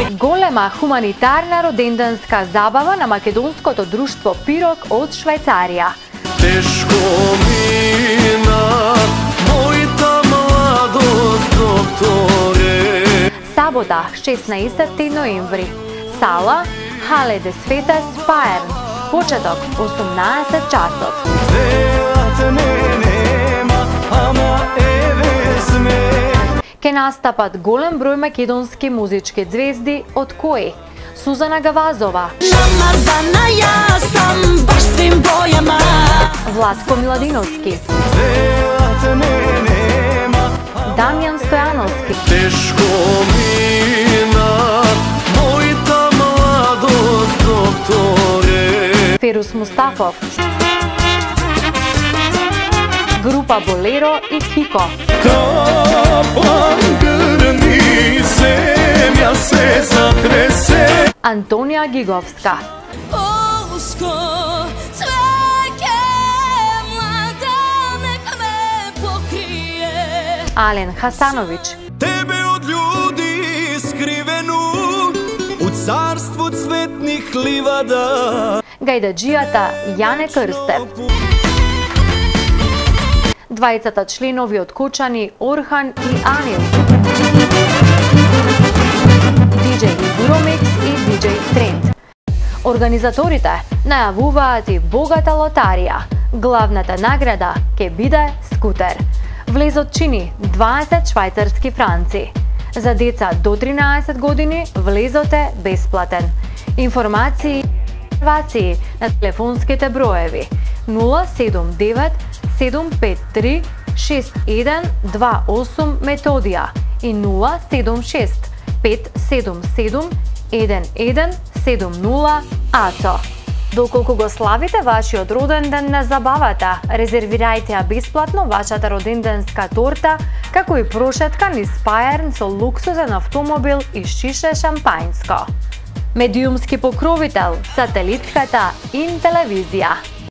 Голема хуманитарна роденденска забава на македонското друштво Пирок од Швајцарија. Тешко мина мојта младост, докторе. Сабота, 16 ноември. Сала Хале де Светес Фаерн. Почеток 18 часот. Ке настапат голем број македонски музички звезди, од кои Сузана Гавазова, Намазана ја сам баш свим бојама, Владко Миладиновски, Дамјан Стојановски, Тешко мина мојта младост, докторе. Ферус Мустафов, група Болеро и Кико, Капан грни, земја се затресе. Антонија Гиговска, Полско цвеќе млада нека ме покрие. Ален Хасановиќ, Тебе од људи скривену у царству цветних ливада. гајдаџијата Јане Крстев, двајцата членови од Кочани Орхан и Анил, диџеј Буромикс и диџеј Тренд. Организаторите најавуваат и богата лотарија. Главната награда ќе биде скутер. Влезот чини 20 швајцарски франци. За деца до 13 години влезот е бесплатен. Информации на телефонските броеви 079 753 6128 Методија и 076 577 1170 АЦО. Доколку го славите вашиот роден ден на забавата, резервирајте ја бесплатно вашата роденденска торта, како и прошетка низ Фаерн со луксузен автомобил и шише шампањско. Медиумски покровител, сателитската Ин телевизија.